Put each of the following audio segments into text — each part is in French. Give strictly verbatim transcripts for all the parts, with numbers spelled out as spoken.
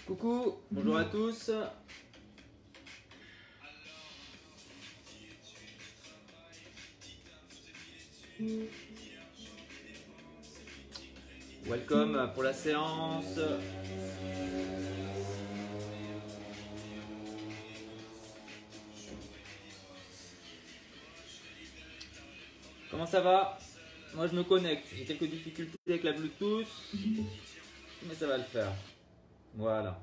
Coucou, bonjour à tous. Welcome pour la séance. Comment ça va? Moi je me connecte, j'ai quelques difficultés avec la Bluetooth, mais ça va le faire. Voilà.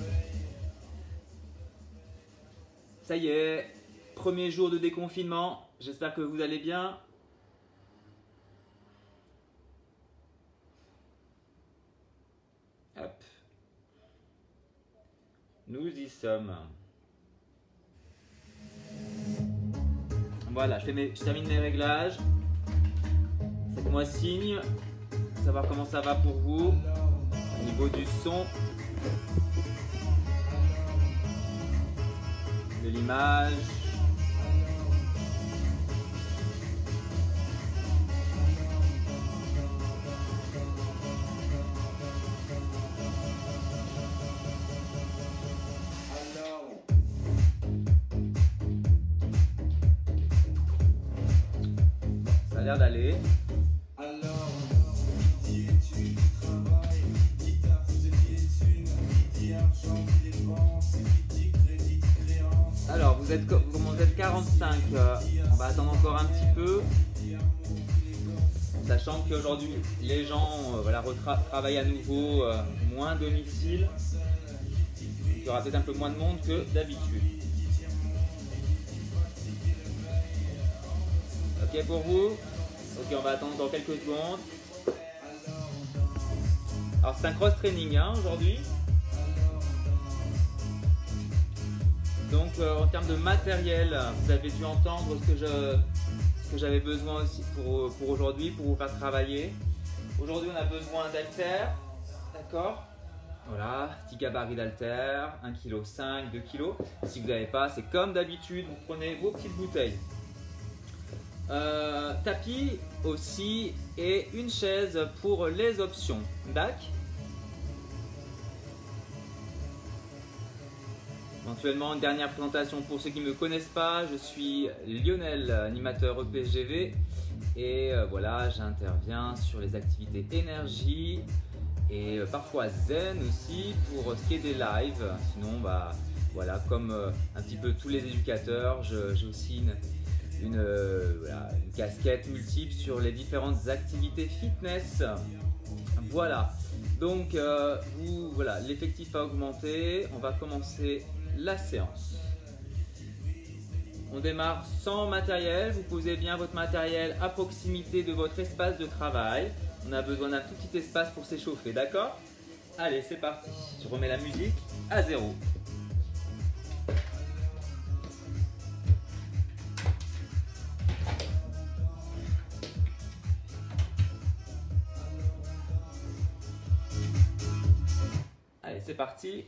Ça y est, premier jour de déconfinement, j'espère que vous allez bien. Hop. Nous y sommes. Voilà, je, fais mes, je termine mes réglages. Faites-moi signe, savoir comment ça va pour vous au niveau du son, de l'image. Ça a l'air d'aller. Alors, vous êtes, vous êtes quarante-cinq, euh, on va attendre encore un petit peu, sachant qu'aujourd'hui les gens euh, voilà, travaillent à nouveau euh, moins domicile, il y aura peut-être un peu moins de monde que d'habitude. Ok pour vous? Ok, on va attendre dans quelques secondes. Alors c'est un cross-training hein, aujourd'hui. Donc euh, en termes de matériel, vous avez dû entendre ce que je, ce que j'avais besoin aussi pour, pour aujourd'hui, pour vous faire travailler. Aujourd'hui on a besoin d'haltères, d'accord? Voilà, petit gabarit d'haltères, un virgule cinq kilos, deux kilos. Si vous n'avez pas, c'est comme d'habitude, vous prenez vos petites bouteilles. Euh, tapis aussi et une chaise pour les options. D'accord? Éventuellement, une dernière présentation pour ceux qui ne me connaissent pas, je suis Lionel, animateur E P S G V et euh, voilà, j'interviens sur les activités énergie et euh, parfois zen aussi pour ce qui est des lives. Sinon, bah, voilà, comme euh, un petit peu tous les éducateurs, j'ai aussi une, une, euh, voilà, une casquette multiple sur les différentes activités fitness. Voilà, donc euh, vous, voilà, l'effectif a augmenté, on va commencer la séance. On démarre sans matériel, vous posez bien votre matériel à proximité de votre espace de travail. On a besoin d'un tout petit espace pour s'échauffer, d'accord? Allez, c'est parti. Je remets la musique à zéro. Allez, c'est parti.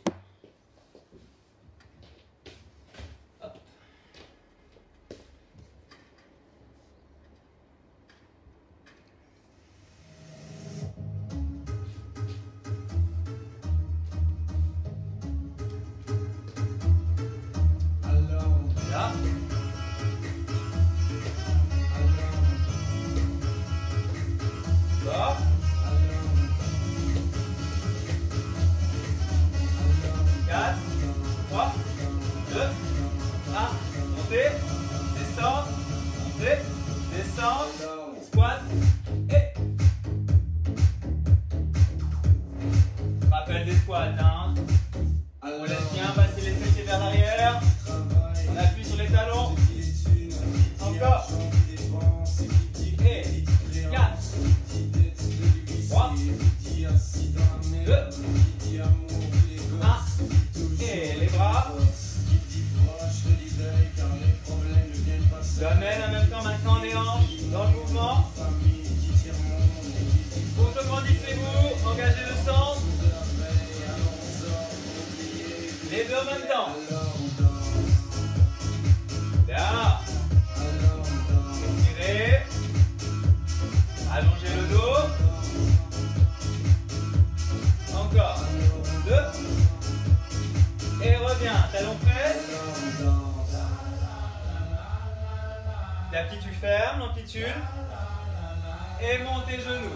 Petit à petit, tu fermes l'amplitude. Et monte tes genoux.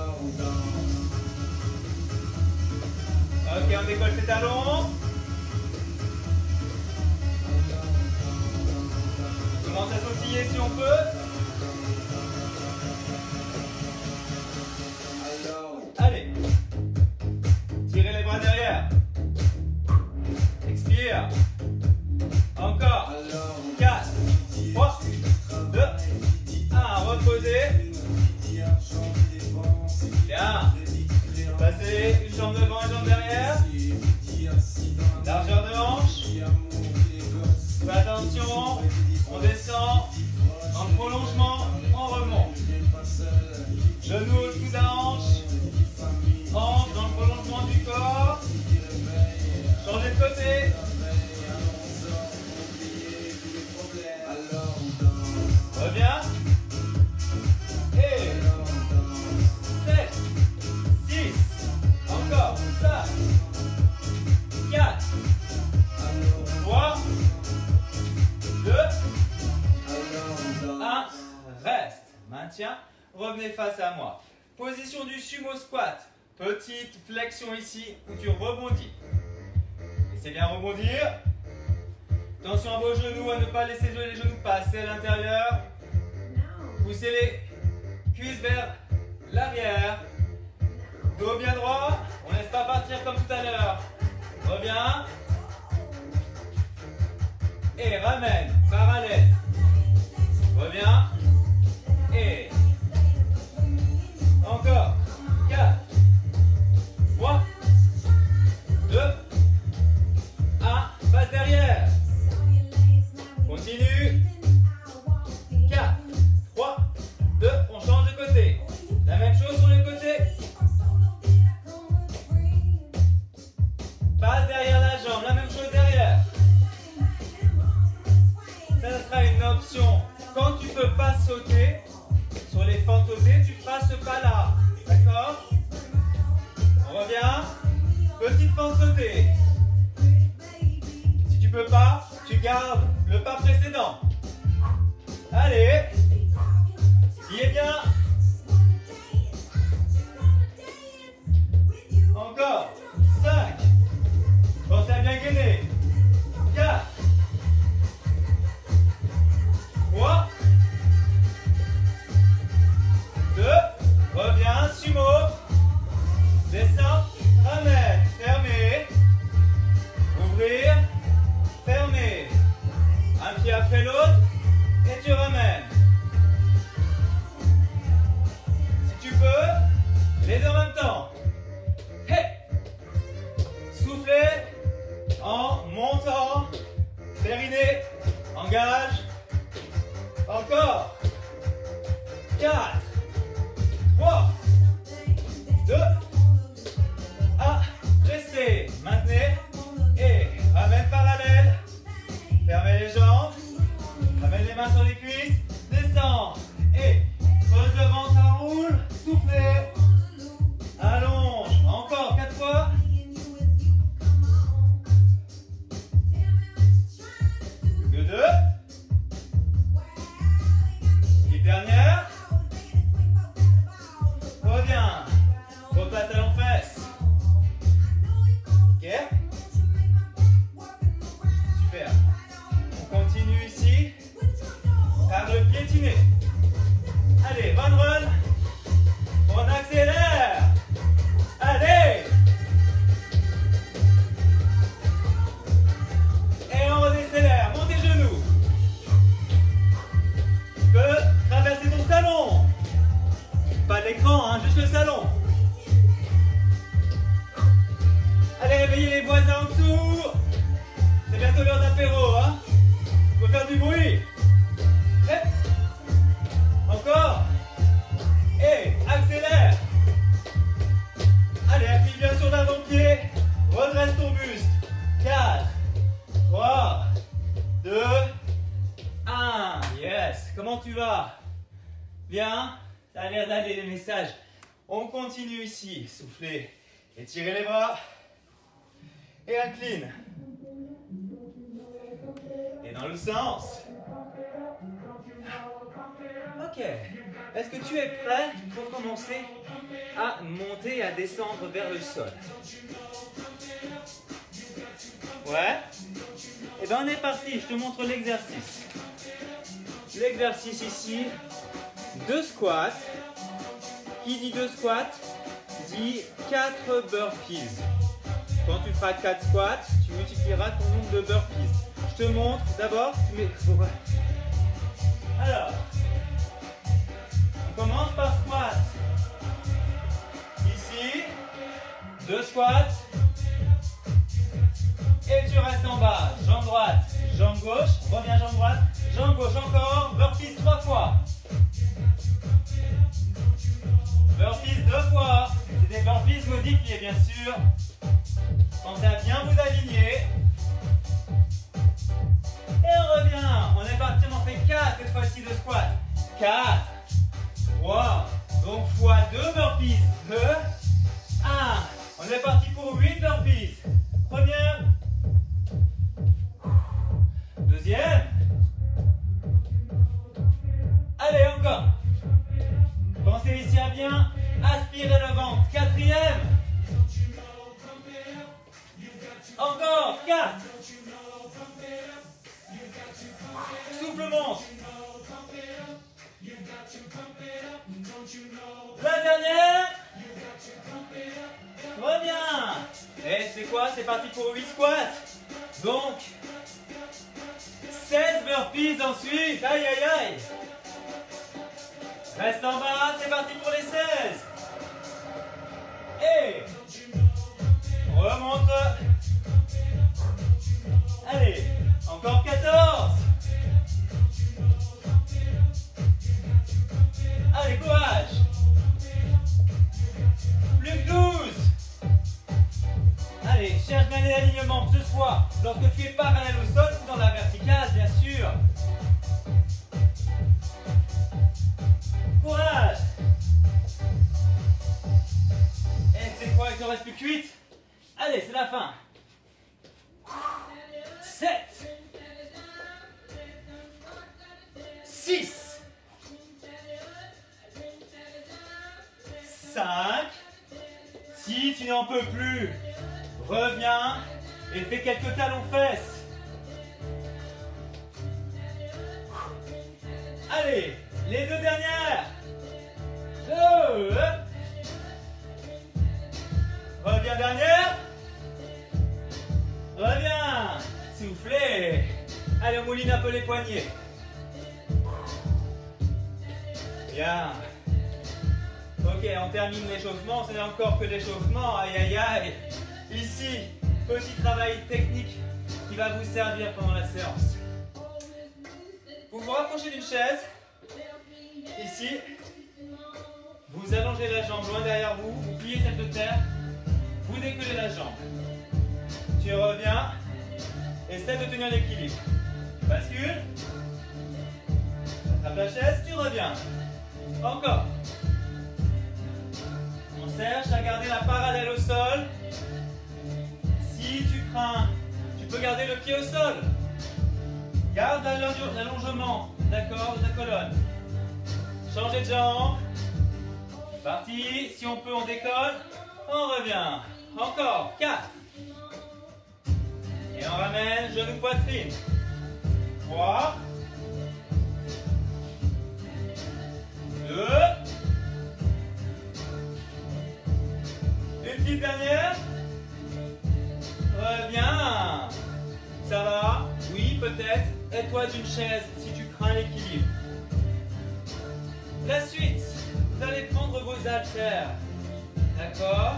Ok, on décolle tes talons. Commence à sautiller si on peut. Allez. Tirez les bras derrière. Expire. Encore. quatre, trois, deux, un. Reposez. Bien. Passez une jambe devant, une jambe derrière. Largeur de hanche. Fais attention. On descend. En prolongement, on remonte. Genou sous la hanche. Hanche dans le prolongement du corps. Changez de côté. Reviens. Et sept, six, encore, cinq, quatre, trois, deux, un, reste. Maintiens. Revenez face à moi. Position du sumo squat. Petite flexion ici où tu rebondis. Laissez bien rebondir. Attention à vos genoux, à ne pas laisser les genoux passer à l'intérieur. Poussez les cuisses vers l'arrière. Dos bien droit. On ne laisse pas partir comme tout à l'heure. Reviens. Et ramène. Parallèle. Reviens. Et encore. quatre, trois, deux, un. Passe derrière. Continue. quatre, trois, deux. On change de côté. La même chose sur le côté. Passe derrière la jambe. La même chose derrière. Ça, ça sera une option. Quand tu ne peux pas sauter, sur les fentes sautées, tu feras ce pas-là. D'accord? On revient. Petite fente sautée. Si tu ne peux pas, tu gardes le pas précédent. Allez. Qui est bien. Encore. cinq. Pensez à bien gainer. quatre. trois. deux. Reviens. Sumo. Descends. Ramène. Fermez. Ouvrir. Fermez. Un pied après l'autre. Et tu ramènes. Si tu peux, les deux en même temps. Hey. Soufflez en montant. Périnée. Engage. Encore. quatre. trois. deux. un. Restez. Maintenez. Et ramène parallèle. Fermez les jambes. Ramène les mains sur les cuisses. Descends. Et creuse le ventre, ça roule. Soufflez. Allonge. Encore quatre fois. Que deux. Et dernière. Reviens. Repasse à l'enfesse. Ok. Super. On continue ici par le piétiner. Allez, one run. On accélère. Allez. Et on redécélère. Monte tes genoux. Tu peux traverser ton salon. Pas d'écran, hein, juste le salon. Allez, réveillez les voisins en dessous. C'est bientôt l'heure d'apéro, hein. Faut faire du bruit. Et encore. Et accélère. Allez, appuie bien sur l'avant-pied. Redresse ton buste. quatre, trois, deux, un. Yes. Comment tu vas? Bien. Ça a l'air d'aller les messages. On continue ici. Soufflez. Étirez les bras. Et incline. Et dans le sens. Ok. Est-ce que tu es prêt pour commencer à monter et à descendre vers le sol? Ouais? Et bien on est parti, je te montre l'exercice. L'exercice ici, deux squats. Qui dit deux squats dit quatre burpees. Quand tu feras quatre squats, tu multiplieras ton nombre de burpees. Je te montre d'abord. Alors, on commence par squat. Ici, deux squats. Et tu restes en bas. Jambe droite, jambe gauche. Reviens jambe droite, jambe gauche encore. Burpees trois fois. Burpees deux fois. C'est des burpees modifiés bien sûr. Pensez à bien vous aligner. Et on revient. On est parti, on en fait quatre cette fois-ci de squat. quatre. trois. Donc fois deux burpees. deux. un. On est parti pour huit burpees. Première. Deuxième. Allez, encore. Pensez ici à bien aspirer le ventre. Quatrième. Encore. quatre. Souffle monte. La dernière. Reviens. Et c'est quoi? C'est parti pour huit squats. Donc, seize burpees ensuite. Aïe, aïe, aïe. Reste en bas. C'est parti pour les seize. Et remonte. Allez, encore quatorze. Allez, courage. Plus que douze. Allez, cherche bien les alignements, que ce soit lorsque tu es parallèle au sol ou dans la verticale, bien sûr. Courage. Et c'est quoi, il te reste plus que huit. Allez, c'est la fin. sept. six. cinq. Si tu n'en peux plus, reviens et fais quelques talons fesses. Allez, les deux dernières. Deux. Reviens dernière. Reviens. Soufflez. Allez, on mouline un peu les poignets. Bien. Ok, on termine l'échauffement. Ce n'est encore que l'échauffement. Aïe, aïe, aïe. Ici, petit travail technique qui va vous servir pendant la séance. Vous vous rapprochez d'une chaise. Ici. Vous allongez la jambe loin derrière vous. Vous pliez celle de terre. Vous décollez la jambe. Tu reviens. Essaie de tenir l'équilibre. Bascule. Attrape la chaise, tu reviens. Encore. On cherche à garder la parallèle au sol. Si tu crains, tu peux garder le pied au sol. Garde l'allongement, d'accord, de ta colonne. Changez de jambe. Parti. Si on peut, on décolle. On revient. Encore. quatre. Et on ramène genou poitrine. trois. deux. Une petite dernière. Reviens. Ça va? Oui, peut-être. Aide-toi d'une chaise si tu crains l'équilibre. La suite, vous allez prendre vos haltères. D'accord?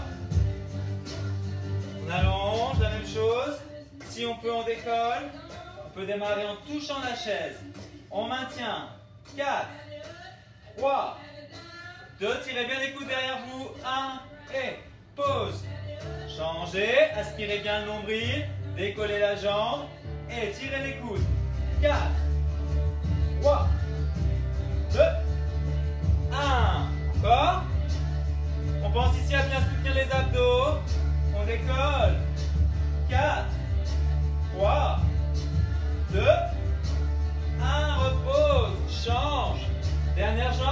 On allonge, la même chose. Si on peut, on décolle. On peut démarrer en touchant la chaise. On maintient. quatre, trois, deux. Tirez bien les coudes derrière vous. un et pause. Changez. Aspirez bien le nombril. Décollez la jambe. Et tirez les coudes. quatre, trois, deux, un. Encore. On pense ici à bien soutenir les abdos. On décolle. quatre, trois, deux, un. Repose. Change. Dernière jambe.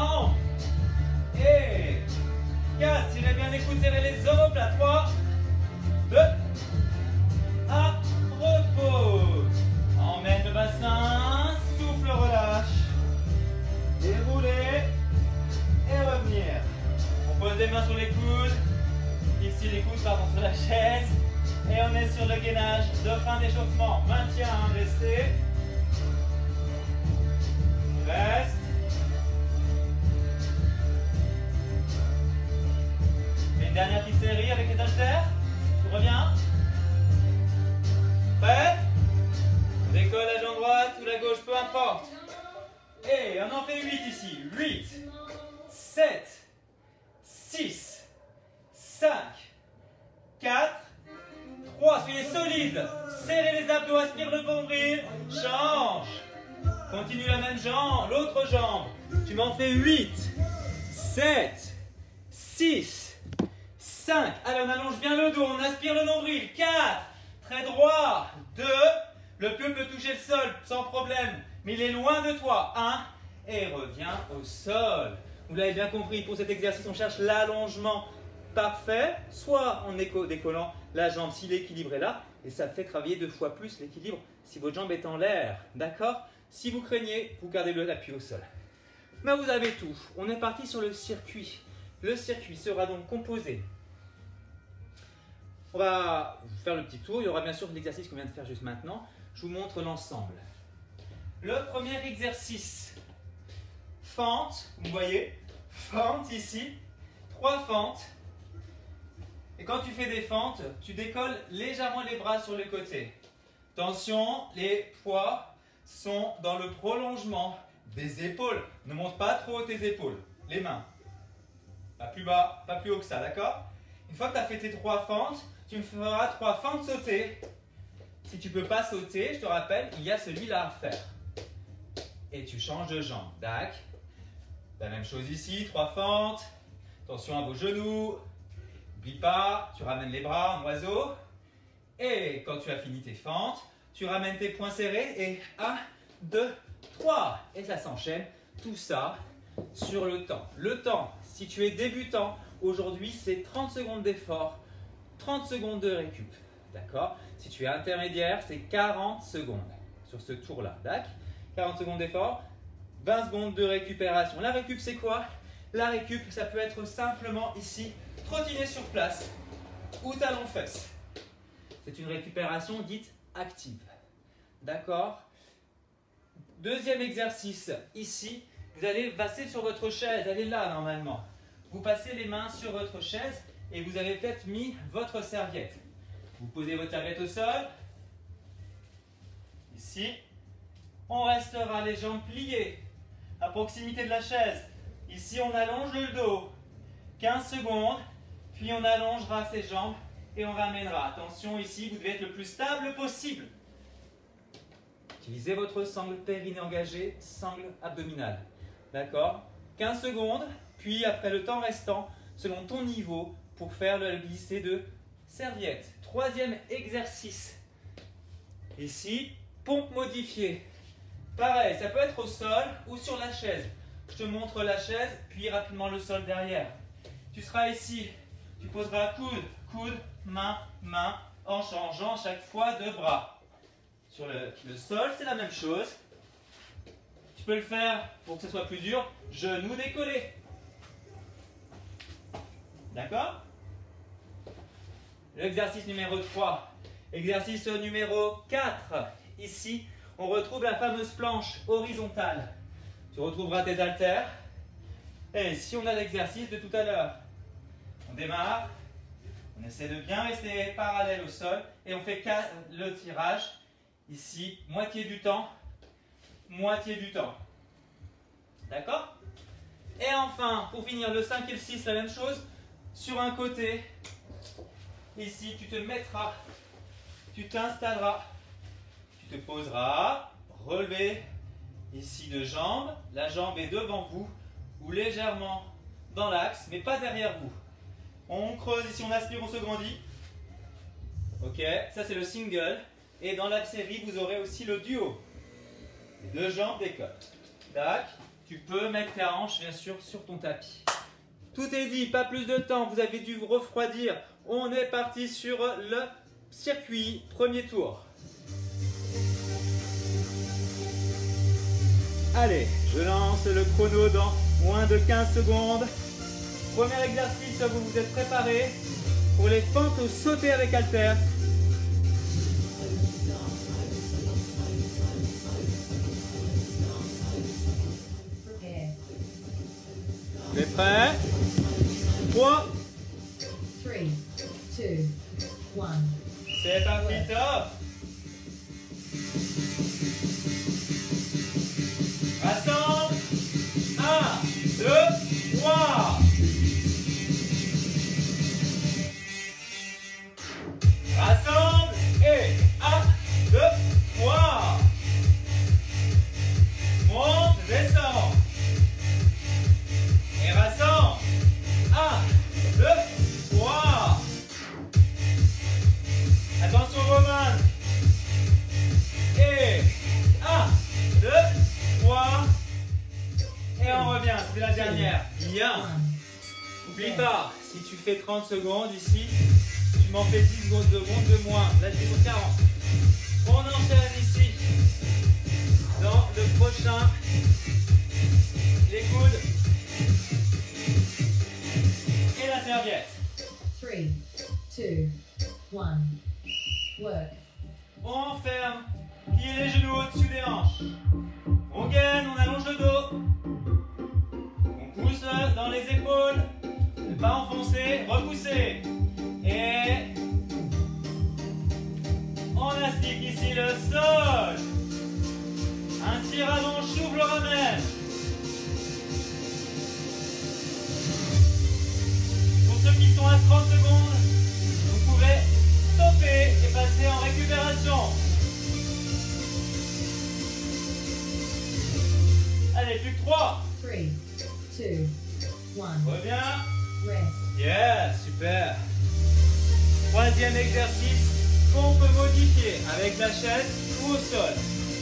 quatre. Tirez bien les coudes, serrez les omoplates. trois, deux, un. Repose. Emmène le bassin. Souffle, relâche. Dérouler. Et revenir. On pose les mains sur les coudes. Ici les coudes, pardon, sur la chaise. Et on est sur le gainage de fin d'échauffement. Maintien, restez. Reste. Et une dernière petite série avec les haltères. Tu reviens. Prêt? On décolle la jambe droite ou la gauche, peu importe. Et on en fait huit ici. huit, sept, six, cinq, quatre, trois. Soyez solide. Serrez les abdos, aspire le nombril. Change. Continue la même jambe, l'autre jambe. Tu m'en fais huit, sept, six, cinq. Allez, on allonge bien le dos, on aspire le nombril. quatre, très droit. deux, le pied peut toucher le sol sans problème, mais il est loin de toi. un, et reviens au sol. Vous l'avez bien compris, pour cet exercice, on cherche l'allongement parfait, soit en décollant la jambe si l'équilibre est là, et ça fait travailler deux fois plus l'équilibre si votre jambe est en l'air. D'accord? Si vous craignez, vous gardez l'appui au sol. Mais vous avez tout. On est parti sur le circuit. Le circuit sera donc composé. On va faire le petit tour. Il y aura bien sûr l'exercice qu'on vient de faire juste maintenant. Je vous montre l'ensemble. Le premier exercice. Fente, vous voyez, fente ici. Trois fentes. Et quand tu fais des fentes, tu décolles légèrement les bras sur le côté. Attention, les poids sont dans le prolongement des épaules. Ne monte pas trop haut tes épaules. Les mains. Pas plus bas, pas plus haut que ça, d'accord? Une fois que tu as fait tes trois fentes, tu me feras trois fentes sautées. Si tu ne peux pas sauter, je te rappelle, il y a celui-là à faire. Et tu changes de jambe. Dac. La même chose ici, trois fentes. Attention à vos genoux. N'oublie pas, tu ramènes les bras en oiseau. Et quand tu as fini tes fentes, tu ramènes tes poings serrés et un, deux, trois. Et ça s'enchaîne, tout ça sur le temps. Le temps, si tu es débutant, aujourd'hui c'est trente secondes d'effort, trente secondes de récup. D'accord? Si tu es intermédiaire, c'est quarante secondes sur ce tour-là. D'accord? quarante secondes d'effort, vingt secondes de récupération. La récup, c'est quoi? La récup, ça peut être simplement ici, trottiner sur place ou talon-fesse. C'est une récupération dite active. D'accord? Deuxième exercice, ici, vous allez passer sur votre chaise, elle est là normalement. Vous passez les mains sur votre chaise et vous avez peut-être mis votre serviette. Vous posez votre serviette au sol. Ici, on restera les jambes pliées à proximité de la chaise. Ici, on allonge le dos. quinze secondes, puis on allongera ses jambes et on ramènera. Attention, ici, vous devez être le plus stable possible. Utilisez votre sangle périnée engagée, sangle abdominale. D'accord? quinze secondes, puis après le temps restant, selon ton niveau, pour faire le glissé de serviette. Troisième exercice. Ici, pompe modifiée. Pareil, ça peut être au sol ou sur la chaise. Je te montre la chaise, puis rapidement le sol derrière. Tu seras ici, tu poseras coude, coude, main, main, en changeant chaque fois de bras. Sur le, le sol, c'est la même chose. Tu peux le faire pour que ce soit plus dur, genoux décollés. D'accord? L'exercice numéro trois. Exercice numéro quatre. Ici, on retrouve la fameuse planche horizontale. Tu retrouveras tes haltères. Et ici, on a l'exercice de tout à l'heure. On démarre. On essaie de bien rester parallèle au sol. Et on fait le tirage. Ici, moitié du temps. Moitié du temps. D'accord? Et enfin, pour finir, le cinq et le six, la même chose. Sur un côté. Ici, tu te mettras. Tu t'installeras. Tu te poseras. Relevé. Ici de jambes. La jambe est devant vous. Ou légèrement dans l'axe, mais pas derrière vous. On creuse ici, on aspire, on se grandit. Ok, ça c'est le single. Et dans la série, vous aurez aussi le duo. Les deux jambes décollent. Tac. Tu peux mettre ta hanche, bien sûr, sur ton tapis. Tout est dit, pas plus de temps, vous avez dû vous refroidir. On est parti sur le circuit, premier tour. Allez, je lance le chrono dans moins de quinze secondes. Premier exercice, vous vous êtes préparés pour les fentes au sauté avec haltères. Vous êtes prêts? trois, deux, un. C'est parti, top! Rassemble. un, deux, trois. Rassemble. Et un, deux, trois. Monte, descend. Et rassemble. un, deux, trois. Attention vos mains. Et un, deux, trois. Et on revient, c'est la dernière. Bien. N'oublie pas, si tu fais trente secondes ici, tu m'en fais dix secondes de moins. Là, je suis sur quarante. On enchaîne ici. Dans le prochain. Les coudes. Et la serviette. trois, deux, un. Work. On ferme. Pliez les genoux au-dessus des hanches. On gaine, on allonge le dos. On pousse dans les épaules. Ne pas enfoncer, repousser. Et on astique ici le sol. Inspire, allonge, souffle, ramène. Pour ceux qui sont à trente secondes, vous pouvez stopper et passer en récupération. Allez, plus que trois. trois, deux, un. Reviens. Rest. Yeah, super. Troisième exercice qu'on peut modifier avec la chaise ou au sol.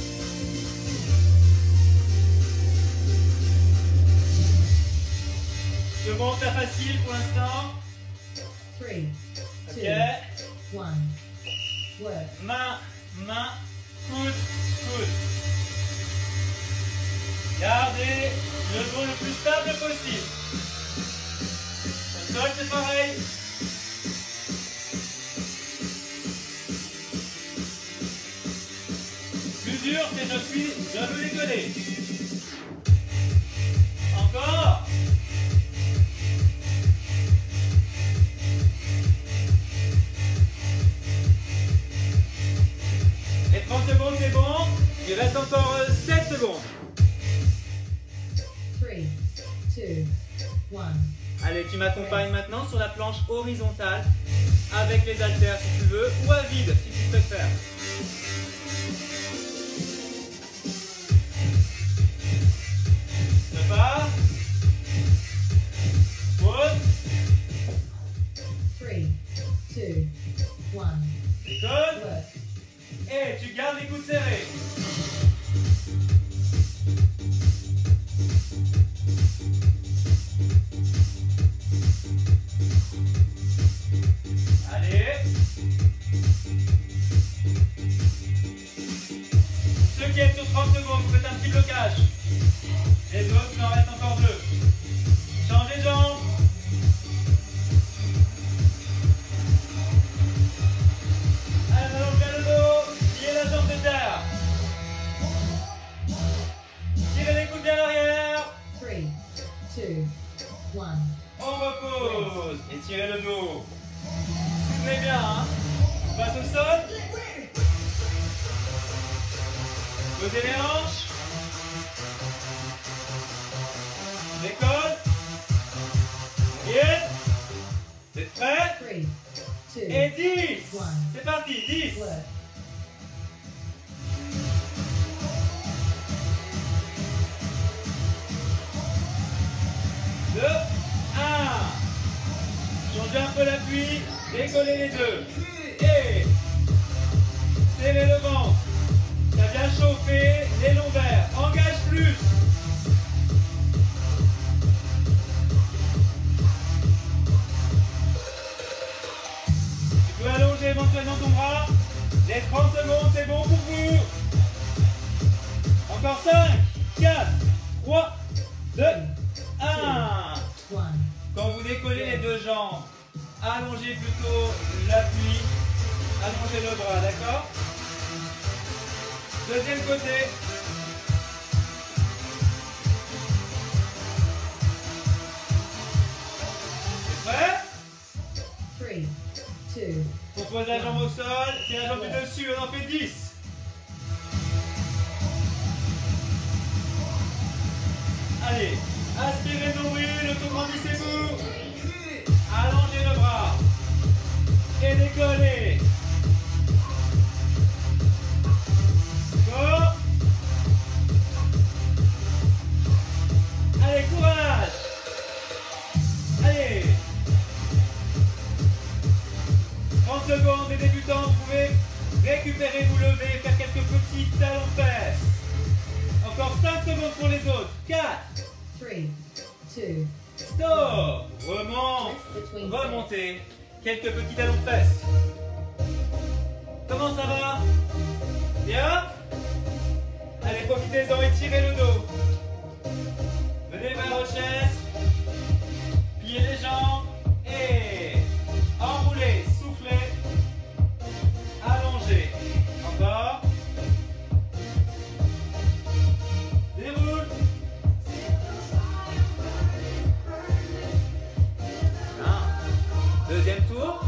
Je monte la facile pour l'instant. trois, deux, un. Work. Main, main, coude, coude. Gardez le dos le plus stable possible. Au sol, c'est pareil. Plus dur, c'est je suis, je veux décoller. Encore. Et trente secondes, c'est bon. Il reste encore sept secondes. trois, deux, un. Allez, tu m'accompagnes maintenant sur la planche horizontale avec les haltères si tu veux, ou à vide si tu préfères. Je pars. Pause. trois, deux, un. Décolle. Et tu gardes les coudes serrés. Allez. Ceux qui êtes sur trente secondes, vous faites un petit blocage. Les autres, il en reste encore deux. Changez de jambes. Allez, allons bien le dos. Pliez la jambe de terre. Tirez les coudes bien l'arrière. trois, deux, un. On repose. Et tirez le dos. Soutenez bien, hein. On passe au sol. Posez les hanches. Décolle. Bien. Vous êtes prêts? Et dix. C'est parti, dix. deux, un. Changez un peu l'appui, décollez les deux. Et serrez le ventre. Ça vient chauffer les lombaires. Engage plus. Les trente secondes, c'est bon pour vous. Encore cinq, quatre, trois, deux, un. Quand vous décollez les deux jambes, allongez plutôt l'appui, allongez le bras, d'accord? Deuxième côté. C'est prêt? three, two. On pose la jambe au sol, c'est la jambe du dessus, on en fait dix. Allez, aspirez le nombril, autograndissez-vous. Allongez le bras. Et décollez. Go. Allez, courage. Allez. trente secondes, les débutants, vous pouvez récupérer, vous lever, faire quelques petits talons de fesses. Encore cinq secondes pour les autres. quatre. three, two. Stop. Remonte. Remontez. Quelques petits talons de fesses. Comment ça va? Bien? Allez, profitez-en, étirez le dos. Venez vers vos chaises. Pliez les jambes. Et enroulez, soufflez. Allongez. Encore. Déroule. Un. Deuxième tour.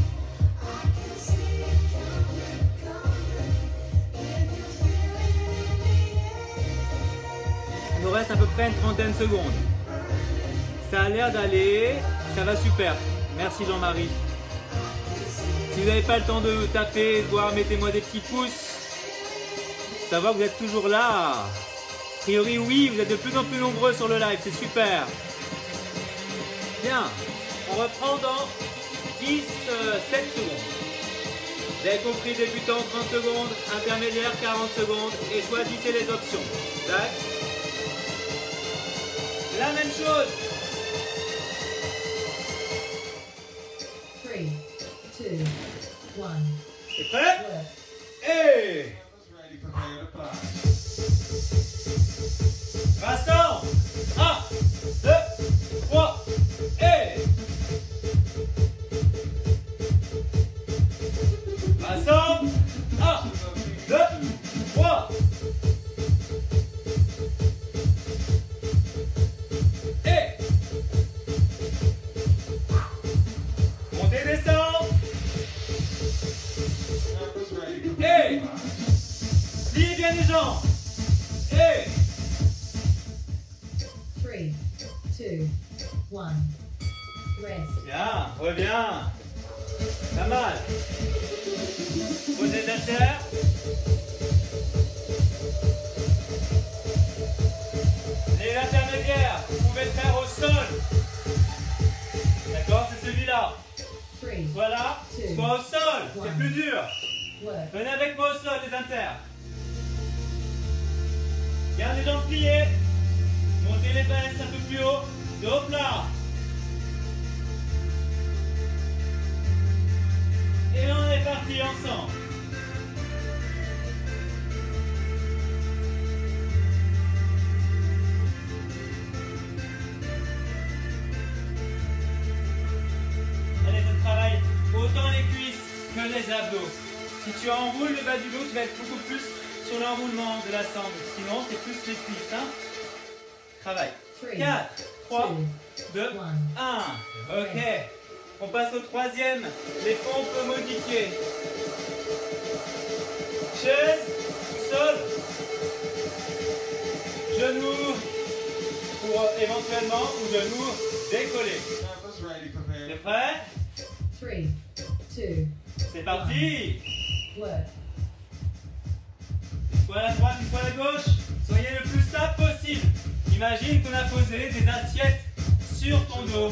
Il nous reste à peu près une trentaine de secondes. Ça a l'air d'aller. Ça va super. Merci Jean-Marie. Si vous n'avez pas le temps de taper, de voir, mettez-moi des petits pouces. Savoir que vous êtes toujours là. A priori, oui, vous êtes de plus en plus nombreux sur le live. C'est super. Bien. On reprend dans dix, sept secondes. Vous avez compris, débutant trente secondes, intermédiaire quarante secondes et choisissez les options. Tac. La même chose. three, two, one. C'est prêt? Et Vincent, un, deux, trois, et Vincent, un, deux, trois, et montez, descend, et pliez bien les jambes, et three, two, one. Rest. bien, reviens. Pas mal. Posez les haltères. Les intermédiaires, vous pouvez le faire au sol. D'accord, c'est celui-là. Three. Voilà, soit au sol, c'est plus dur. Work. Venez avec moi au sol, les inters. Gardez les jambes pliées. Montez les fesses un peu plus haut. Dos plat. Et on est parti ensemble. Allez, je travaille autant les cuisses que les abdos. Si tu enroules le bas du dos, tu vas être beaucoup plus sur l'enroulement de la sangle. Sinon, c'est plus les cuisses. Hein? Travail. quatre, trois, deux, un. Ok. On passe au troisième. Les pompes modifiées. Chaise, sol, genoux pour éventuellement ou genoux décollés. C'est prêt? Three, two. C'est parti. Work. Soit à la droite, une fois à la gauche. Soyez le plus stable possible. Imagine qu'on a posé des assiettes sur ton dos.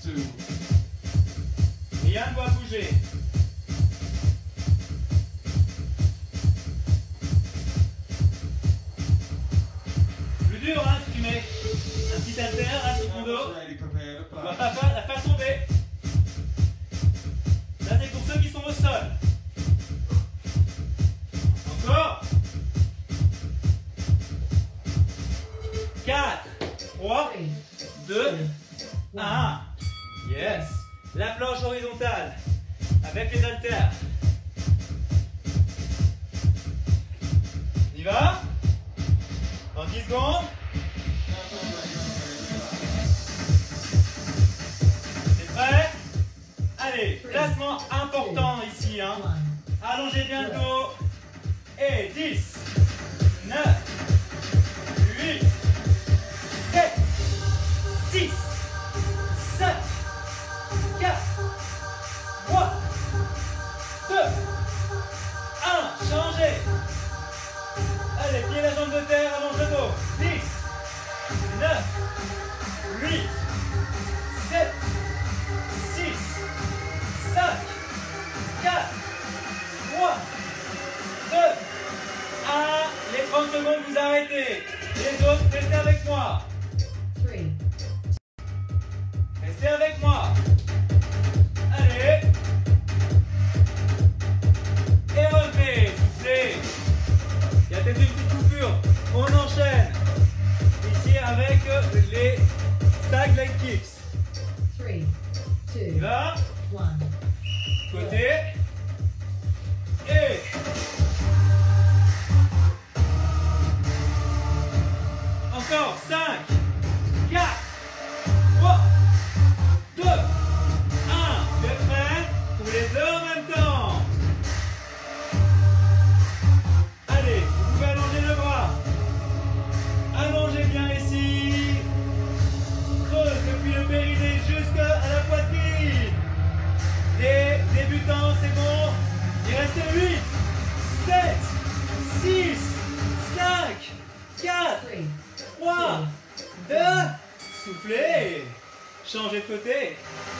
Rien ne doit bouger. Plus dur, hein, si tu mets un petit haltère là sur ton dos. Tu ne vas pas faire, la faire tomber. Ça, c'est pour ceux qui sont au sol. deux, un. Yes. La planche horizontale avec les haltères. On y va? Dans dix secondes. C'est prêt? Allez, placement important ici. Hein. Allongez bien le dos. Et dix, neuf, huit, sept, six, cinq, quatre, trois, deux, un. Changez. Allez, pied la jambe de terre, allonge le dos. dix, neuf, huit, sept, six, cinq, quatre, trois, deux, un. Les trente secondes, vous arrêtez. Les autres, restez avec moi. Restez avec moi. Allez. Et relevez, soufflez. Il y a peut-être une petite coupure. On enchaîne. Ici avec les stag leg kicks. three, two, On y va. one. Côté. Et. Encore. cinq, quatre, trois, deux, un. Vous êtes prêts? Pour les deux en même temps. Allez, vous pouvez allonger le bras. Allongez bien ici. Creuse depuis le périnée jusqu'à la poitrine. Les débutants, c'est bon. Il reste huit, sept, six, cinq, quatre, Three, trois, deux. Soufflez. Changez de côté.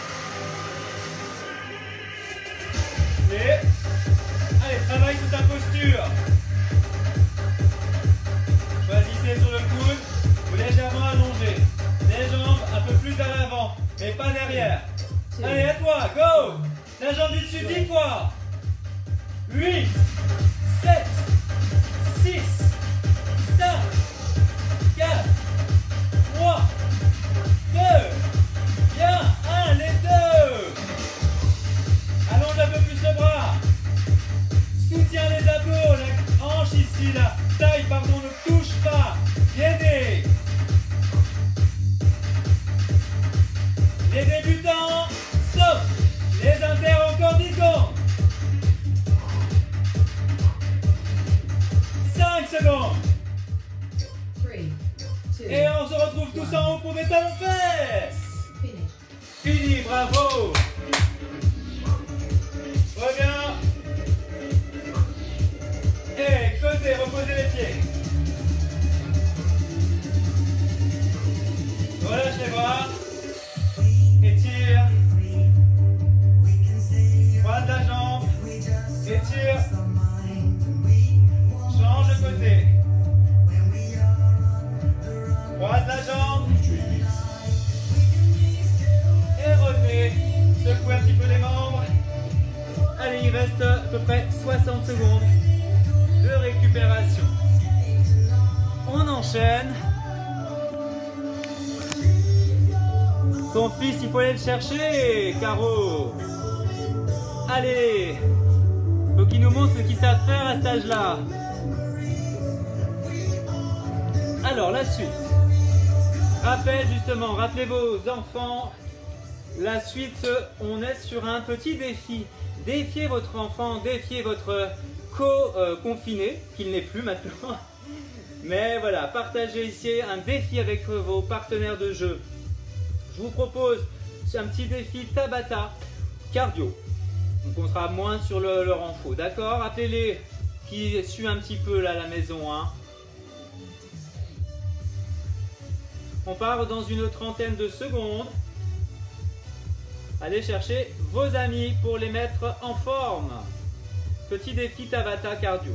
Et allez, travaille sur ta posture. Choisissez sur le coude ou légèrement allongé. Les jambes un peu plus à l'avant, mais pas derrière. two, Allez, à toi, go. La jambe du dessus dix fois. huit, sept, six, cinq, quatre, trois, deux, bien, un, les deux. Allonge un peu plus le bras. Soutiens les abdos, la hanche ici, la taille, pardon, ne touche pas. Gainez. Les débutants, stop. Les inters, encore dix secondes. cinq secondes. three, two, Et on se retrouve tous en haut pour des talons fesses. finish. Fini, bravo. Reviens. Et côté, reposez les pieds. Relâche les bras. Étire. Croise la jambe. Étire. Change de côté. Croise la jambe. Et revenez. Secouez un petit peu les membres. Allez, il reste à peu près soixante secondes de récupération. On enchaîne. Ton fils, il faut aller le chercher, Caro. Allez. Faut qu'il nous montre ce qu'ils savent faire à cet âge-là. Alors, la suite. Rappel, justement, rappelez vos enfants. La suite, on est sur un petit défi. Défiez votre enfant, défiez votre co-confiné, qu'il n'est plus maintenant. Mais voilà, partagez ici un défi avec vos partenaires de jeu. Je vous propose un petit défi Tabata cardio. Donc on sera moins sur le, le renfort, d'accord? Appelez-les qui suent un petit peu là à la maison. Hein. On part dans une trentaine de secondes. Allez chercher vos amis pour les mettre en forme. Petit défi Tabata cardio.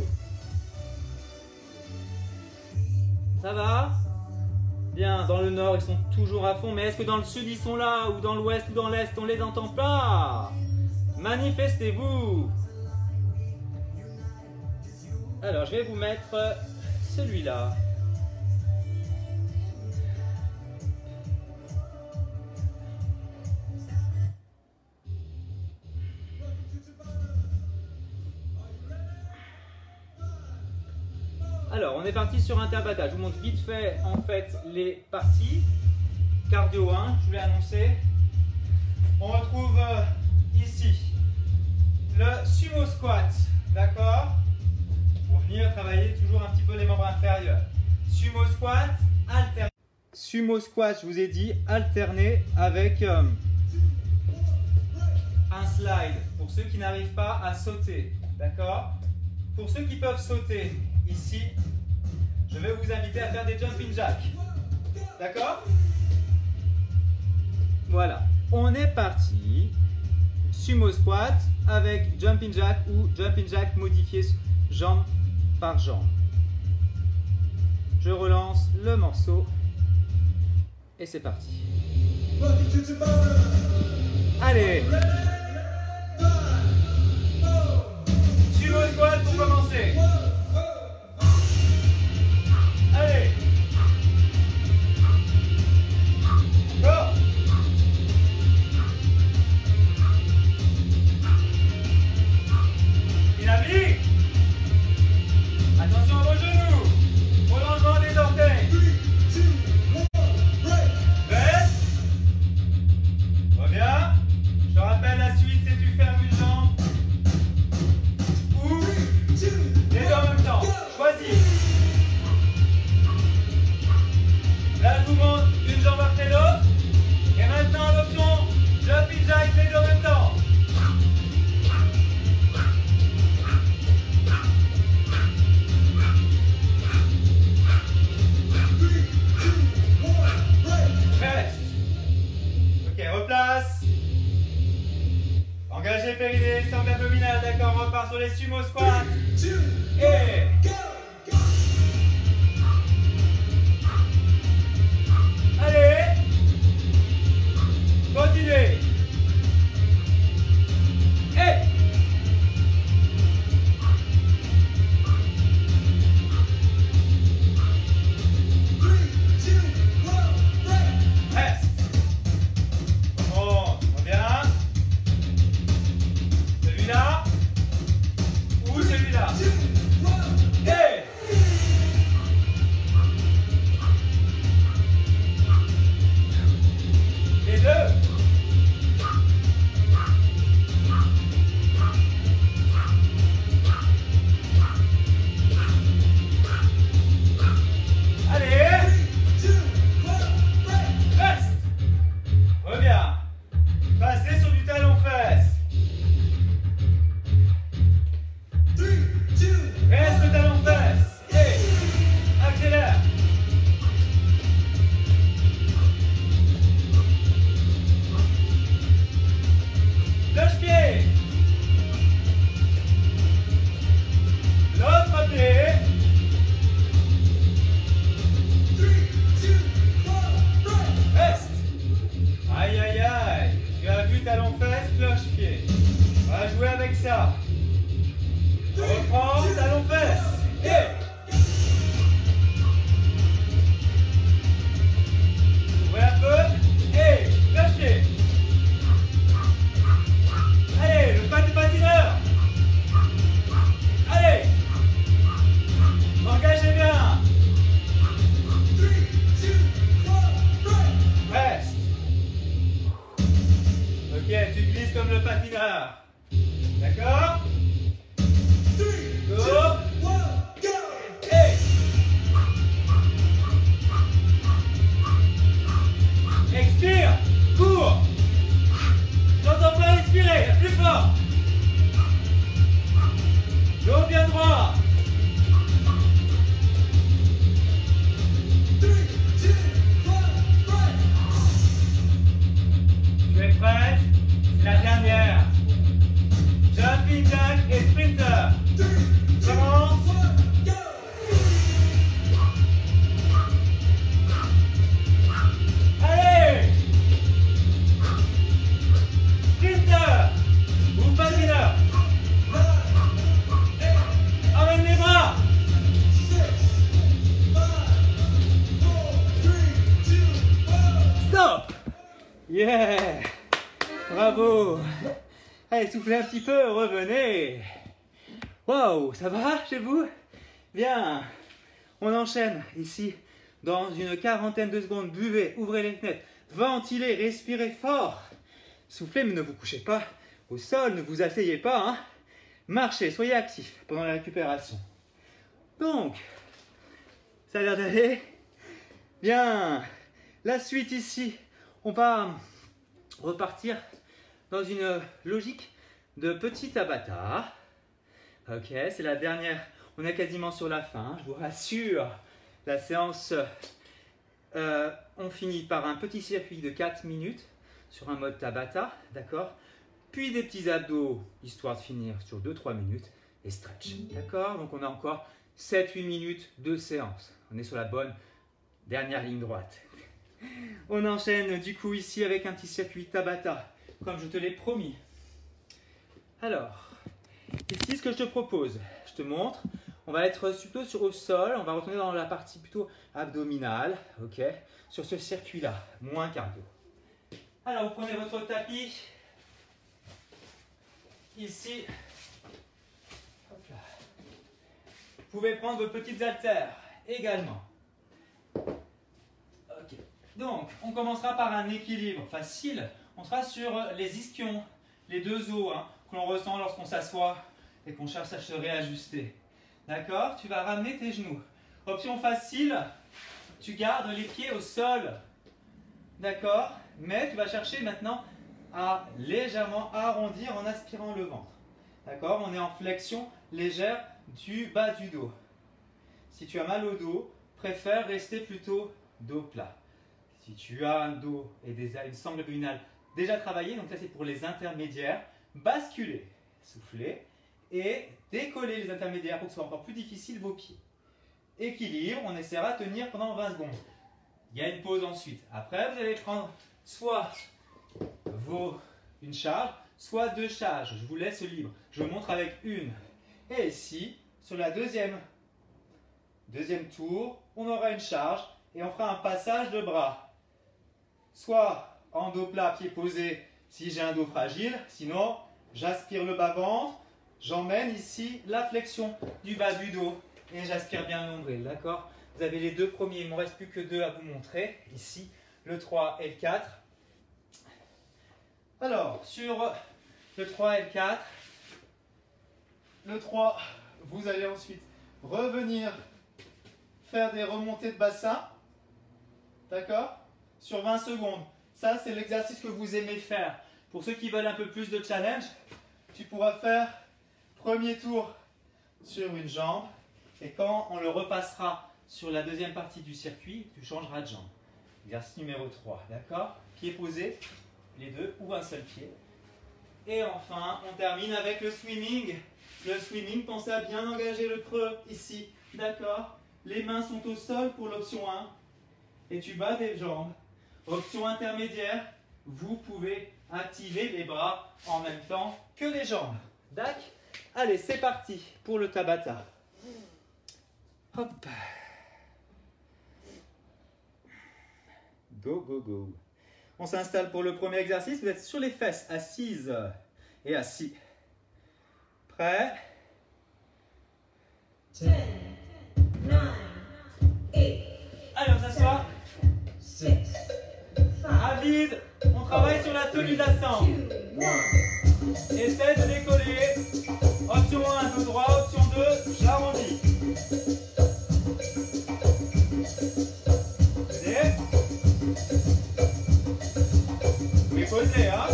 Ça va? Bien, dans le nord ils sont toujours à fond, mais est-ce que dans le sud ils sont là? Ou dans l'ouest ou dans l'est, on les entend pas? Manifestez-vous. Alors je vais vous mettre celui-là. Alors, on est parti sur un terre-bataille. Je vous montre vite fait, en fait, les parties. Cardio un, je vous l'ai annoncé. On retrouve euh, ici le sumo squat, d'accord? Pour venir travailler toujours un petit peu les membres inférieurs. Sumo squat, alterné. Sumo squat, je vous ai dit, alterné avec euh, un slide pour ceux qui n'arrivent pas à sauter, d'accord? Pour ceux qui peuvent sauter, ici, je vais vous inviter à faire des jumping jacks, d'accord? Voilà, on est parti. Sumo squat avec jumping jack ou jumping jack modifié jambe par jambe. Je relance le morceau et c'est parti. Allez, sumo squat pour commencer. Allez, go. Dynamique. Attention à vos genoux. Prolongement des orteils. Baisse. Reviens. Je te rappelle la suite, c'est tu fermes une jambe ou les deux en même temps. Choisis. Là, je vous montre une jambe après l'autre. Et maintenant, l'option jumping jack, les deux en même temps. Reste. Ok, replace. Engagez le périnée, sangle abdominal, d'accord, on repart sur les sumo squats. Et... Allez. Continuez. Et... Reste. On revient. Celui-là ou celui-là. Et les deux. Allez. Reste. Reviens. Passez sur du talon-fesse. Reste le talon-fesse. Et accélère. Cloche-pied. L'autre pied. Reste. Aïe aïe aïe. Tu as vu talon-fesse, cloche-pied. On va jouer avec ça. On reprend, talon-fesse. Et ouvrez un peu. Et cloche-pied. Allez, le pas du patineur. Allez. Engagez bien. Reste. Ok, tu glisses comme le patineur. D'accord? Go. Et expire. Cours. J'entends pas expirer. Plus fort. Dos bien droit. Tu es prête? C'est la dernière. Jumping jack et sprinter. Commence. Allez. Sprinter ou patineur. Emmène les bras. Stop. Yeah. Bravo. Allez, soufflez un petit peu, revenez. Waouh, ça va chez vous? Bien. On enchaîne ici dans une quarantaine de secondes. Buvez, ouvrez les fenêtres, ventilez, respirez fort. Soufflez, mais ne vous couchez pas au sol, ne vous asseyez pas. Hein. Marchez, soyez actifs pendant la récupération. Donc, ça a l'air d'aller. Bien. La suite ici, on va repartir dans une logique de petit Tabata. Ok, c'est la dernière. On est quasiment sur la fin, je vous rassure. La séance, euh, on finit par un petit circuit de quatre minutes sur un mode Tabata, d'accord? Puis des petits abdos, histoire de finir sur deux trois minutes, et stretch, d'accord? Donc on a encore sept huit minutes de séance. On est sur la bonne dernière ligne droite. On enchaîne du coup ici avec un petit circuit Tabata, comme je te l'ai promis. Alors, ici ce que je te propose, je te montre, on va être plutôt sur au sol, on va retourner dans la partie plutôt abdominale, ok, sur ce circuit-là, moins cardio. Alors, vous prenez votre tapis, ici, hop là. Vous pouvez prendre vos petites haltères également. Ok, donc on commencera par un équilibre facile, on sera sur les ischions, les deux os hein, que l'on ressent lorsqu'on s'assoit et qu'on cherche à se réajuster. D'accord? Tu vas ramener tes genoux. Option facile, tu gardes les pieds au sol. D'accord? Mais tu vas chercher maintenant à légèrement arrondir en aspirant le ventre. D'accord? On est en flexion légère du bas du dos. Si tu as mal au dos, préfère rester plutôt dos plat. Si tu as un dos et des, une sangle abdominale déjà travaillée, donc ça c'est pour les intermédiaires, basculez, soufflez. Et décoller les intermédiaires pour que ce soit encore plus difficile vos pieds. Équilibre, on essaiera de tenir pendant vingt secondes. Il y a une pause ensuite. Après, vous allez prendre soit vos, une charge, soit deux charges. Je vous laisse libre. Je vous montre avec une. Et ici, sur la deuxième, deuxième tour, on aura une charge et on fera un passage de bras. Soit en dos plat, pied posé, si j'ai un dos fragile. Sinon, j'aspire le bas-ventre. J'emmène ici la flexion du bas du dos et j'aspire bien le nombril, d'accord? Vous avez les deux premiers, il ne me reste plus que deux à vous montrer, ici, le trois et le quatre. Alors, sur le trois et le quatre, le trois, vous allez ensuite revenir faire des remontées de bassin, d'accord? Sur vingt secondes. Ça, c'est l'exercice que vous aimez faire. Pour ceux qui veulent un peu plus de challenge, tu pourras faire premier tour sur une jambe et quand on le repassera sur la deuxième partie du circuit, tu changeras de jambe. Exercice numéro trois, d'accord? Pied posé, les deux ou un seul pied. Et enfin, on termine avec le swimming. Le swimming, pensez à bien engager le creux ici, d'accord? Les mains sont au sol pour l'option un et tu bats des jambes. Option intermédiaire, vous pouvez activer les bras en même temps que les jambes. D'accord? Allez, c'est parti pour le Tabata. Hop. Go, go, go. On s'installe pour le premier exercice. Vous êtes sur les fesses, assises et assis. Prêt? ten, nine, eight, Allez, on s'assoit. six, À five, vide. On travaille sur la tenue d'assemble. two, one. Essaie de décoller. Option un, dos droit. Option deux, j'arrondis. Allez. Vous les posez, hein?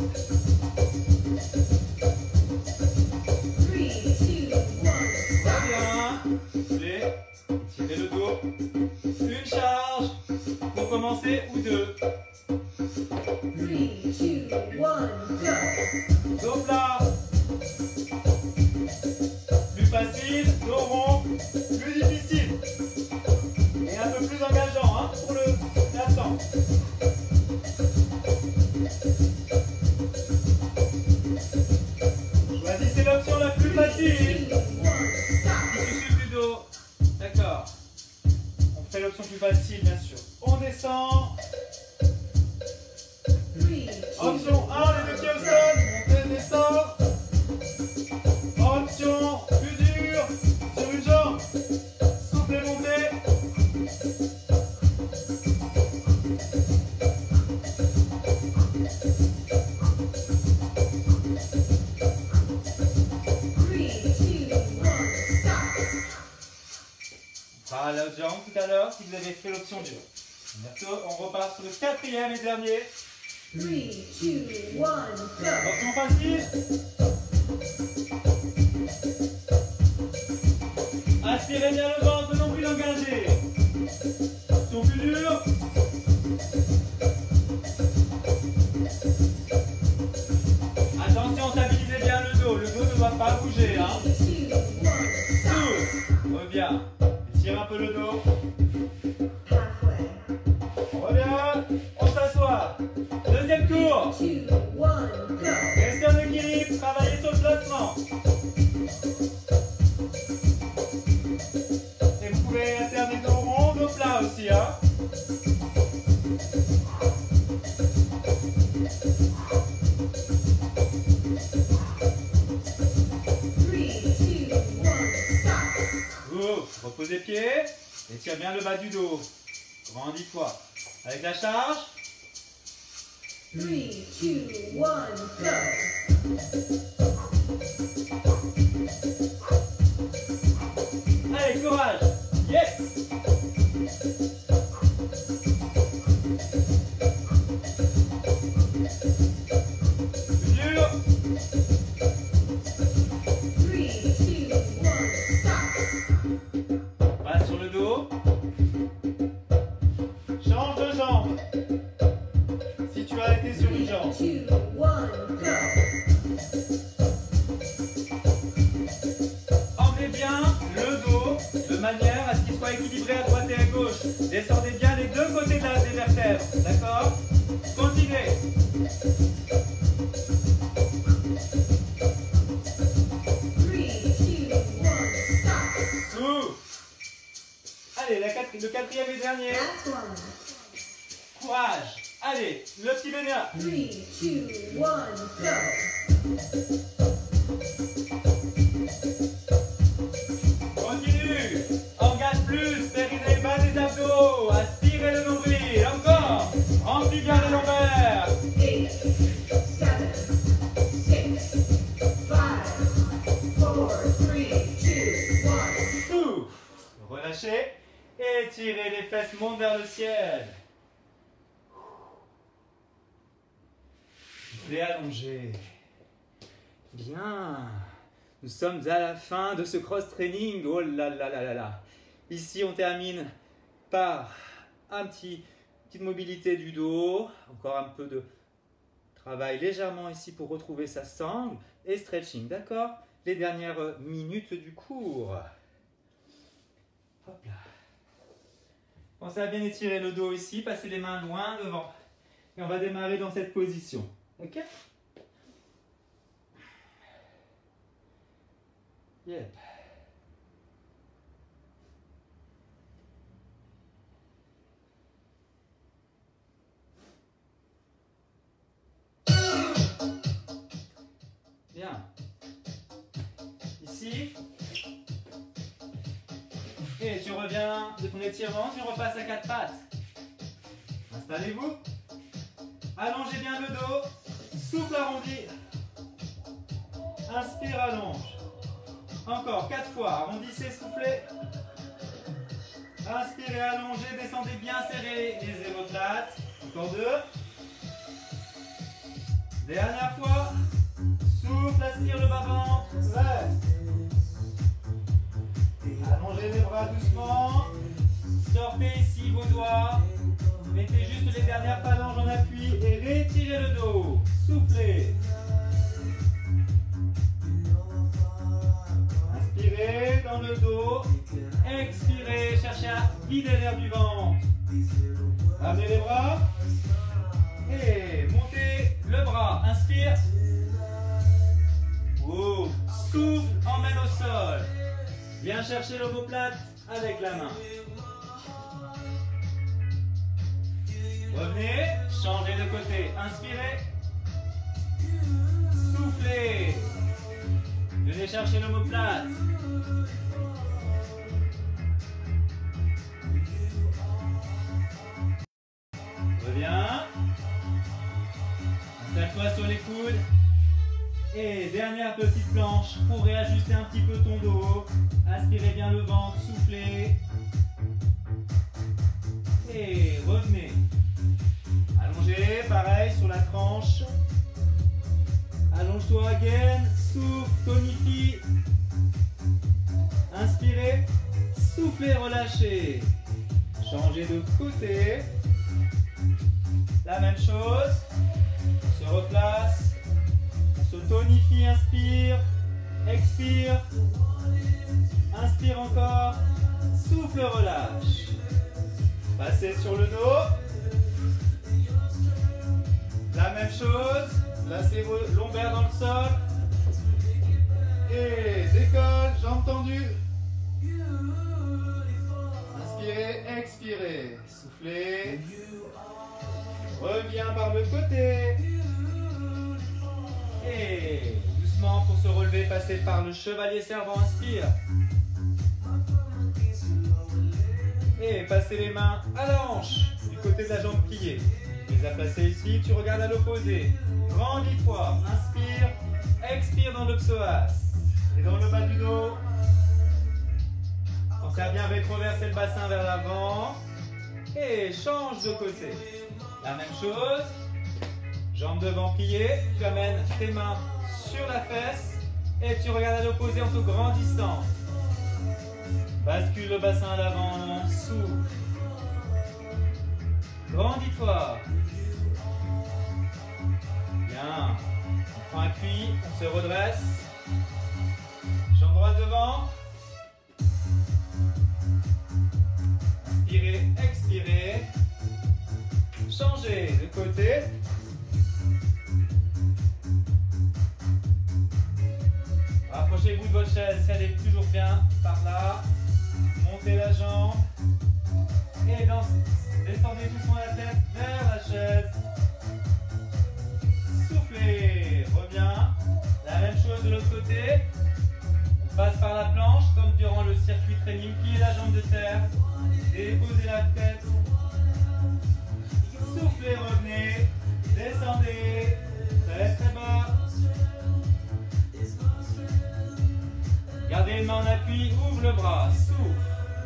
Three, two, one, Très bien. Soufflez. Tirez le dos. Une charge pour commencer ou deux. three, two, one, go. Dos plat. Plus facile, dos rond, plus difficile. Et un peu plus engageant hein, pour le l'instant. Choisissez l'option la plus facile. Two, one, stop. Qui touche du dos. D'accord. On fait l'option plus facile, bien sûr. On descend. Three, two, Option un, les deux pieds au sol. Montez, descend. Option plus dure sur une jambe. Soufflez, montez. à l'autre jambe tout à l'heure si vous avez fait l'option dure. Bientôt, on repart sur le quatrième et dernier. Three, two, one, go. Option facile. Aspirez bien le ventre, non plus engagé. Option plus dure. Attention, stabilisez bien le dos. Le dos ne doit pas bouger. Hein. Three, two, one, stop. Souffle. Reviens. Étire un peu le dos. Halfway. On revient. On s'assoit. Deuxième tour. Two, one, go. Restez en équilibre. Travaillez sur le placement. Et vous pouvez alterner dos rond, dos plat aussi. Hein. Three, two, one, stop. Good. Repose les pieds. Étire bien le bas du dos. Grandis-toi. Avec la charge. Three, two, one, go. Allez, courage. Yes. Dur. Three, two, one, stop. Passe sur le dos. Change de jambe. Si tu as été sur une jambe. Two, one, go. Emmenez bien le dos de manière à ce qu'il soit équilibré à droite et à gauche. Descendez bien les deux côtés de la des vertèbres. D'accord? Continuez. Three, two, one, stop. Souffle. Allez, la quatri- le quatrième et dernier. Last one. Courage. Allez, le petit bénia. Three, two, one, go. Continue. Engage plus. Périnée bas des abdos. Aspirez le nombril. Encore. Remplis bien les lombaires. Eight, seven, six, five, four, three, two, one. Souffle. Relâchez. Étirez les fesses, montent vers le ciel. Et allongez. Bien. Nous sommes à la fin de ce cross-training. Oh là là là là là. Ici, on termine par un petit, petite mobilité du dos. Encore un peu de travail légèrement ici pour retrouver sa sangle. Et stretching, d'accord? Les dernières minutes du cours. Hop là. Pensez à bien étirer le dos ici. Passez les mains loin devant. Et on va démarrer dans cette position. Ok? Yep. Bien. Ici. Et tu reviens de ton étirement, tu repasses à quatre pattes. Installez-vous. Allongez bien le dos. Souffle arrondi. Inspire, allonge. Encore quatre fois. Arrondissez, soufflez. Inspirez, allongez. Descendez bien serré les omoplates. Encore deux. Dernière fois. Souffle, aspire le bas-ventre. Reste. Allongez les bras doucement. Sortez ici vos doigts. Mettez juste les dernières phalanges en appui et retirez le dos. Soufflez. Inspirez dans le dos. Expirez. Cherchez à guider l'air du ventre. Ramenez les bras. Et montez le bras. Inspire. Oh. Souffle. Emmène au sol. Viens chercher l'omoplate avec la main. Revenez, changez de côté. Inspirez. Soufflez. Venez chercher l'omoplate. Reviens. Installe-toi sur les coudes. Et dernière petite planche pour réajuster un petit peu ton dos. Aspirez bien le ventre, soufflez. Et revenez. Allongez, pareil, sur la tranche. Allonge-toi again. Souffle, tonifie. Inspirez. Soufflez, relâchez. Changez de côté. La même chose. On se replace. On se tonifie, inspire. Expire. Inspire encore. Souffle, relâche. Passez sur le dos. La même chose. Placez vos lombaires dans le sol. Et décolle, jambes tendues. Inspirez, expirez. Soufflez. Reviens par le côté. Et doucement pour se relever, passez par le chevalier servant. Inspire. Et passez les mains à la hanche, du côté de la jambe pliée. Tu les as placées ici, tu regardes à l'opposé. Grandis-toi, inspire, expire dans le psoas. Et dans le bas du dos. Pensez à bien rétroverser le bassin vers l'avant. Et change de côté. La même chose. Jambes devant pliées. Tu amènes tes mains sur la fesse. Et tu regardes à l'opposé en te grandissant. Bascule le bassin à l'avant, souffle. Grandis-toi. Bien. On prend appui, on se redresse. Jambe droite devant. Inspirez, expirez. Changez de côté. Rapprochez-vous de votre chaise si elle est toujours bien par là. Montez la jambe. Et dans, descendez doucement la tête vers la chaise. Soufflez. Reviens. La même chose de l'autre côté. On passe par la planche comme durant le circuit training. Pliez la jambe de terre. Déposez la tête. Soufflez, revenez. Descendez. Très très bas. Gardez les mains en appui, ouvre le bras, souffle.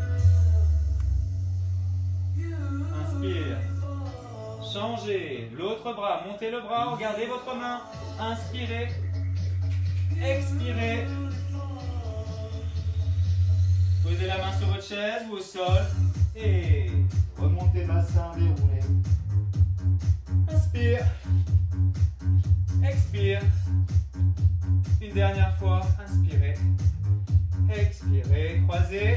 Inspire. Changez. L'autre bras, montez le bras, regardez votre main. Inspirez. Expirez. Posez la main sur votre chaise ou au sol. Et remontez le bassin, déroulez. Inspire. Expire. Une dernière fois, inspirez. Expirez, croisez.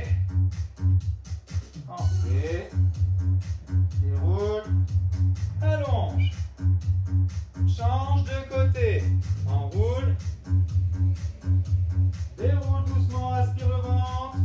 Enlevez. Déroule. Allonge. Change de côté. Enroule. Déroule doucement, aspire le ventre.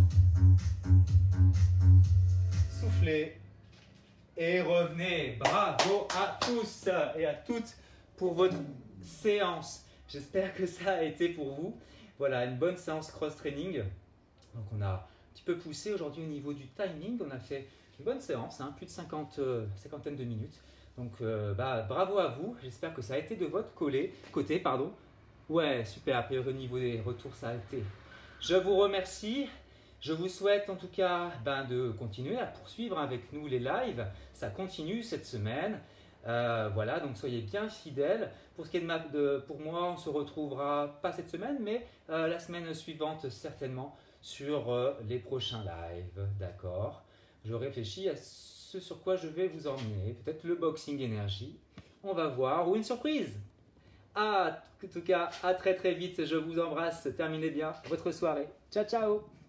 Soufflez. Et revenez. Bravo à tous et à toutes pour votre séance. J'espère que ça a été pour vous. Voilà, une bonne séance cross-training. Donc on a un petit peu poussé aujourd'hui au niveau du timing. On a fait une bonne séance, hein, plus de cinquante, euh, cinquantaine de minutes. Donc euh, bah, bravo à vous. J'espère que ça a été de votre collé, côté. Pardon. Ouais, super. A priori au niveau des retours, ça a été. Je vous remercie. Je vous souhaite en tout cas ben, de continuer à poursuivre avec nous les lives. Ça continue cette semaine. Euh, voilà, donc soyez bien fidèles. Pour ce qui est de, ma, de pour moi, on se retrouvera pas cette semaine, mais euh, la semaine suivante certainement sur euh, les prochains lives. D'accord. Je réfléchis à ce sur quoi je vais vous emmener. Peut-être le boxing énergie. On va voir. Ou une surprise. Ah, en tout cas, à très très vite. Je vous embrasse. Terminez bien votre soirée. Ciao, ciao.